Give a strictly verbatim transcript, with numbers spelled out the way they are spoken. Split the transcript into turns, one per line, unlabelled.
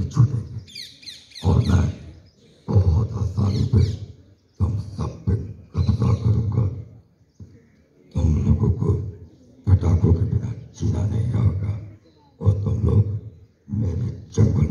नहीं छूटेगी और मैं बहुत आसानी पे तुम सब पे कब्जा करूंगा। तुम लोगों को पटाखों के बिना जीना नहीं होगा और तुम लोग मेरे जंगल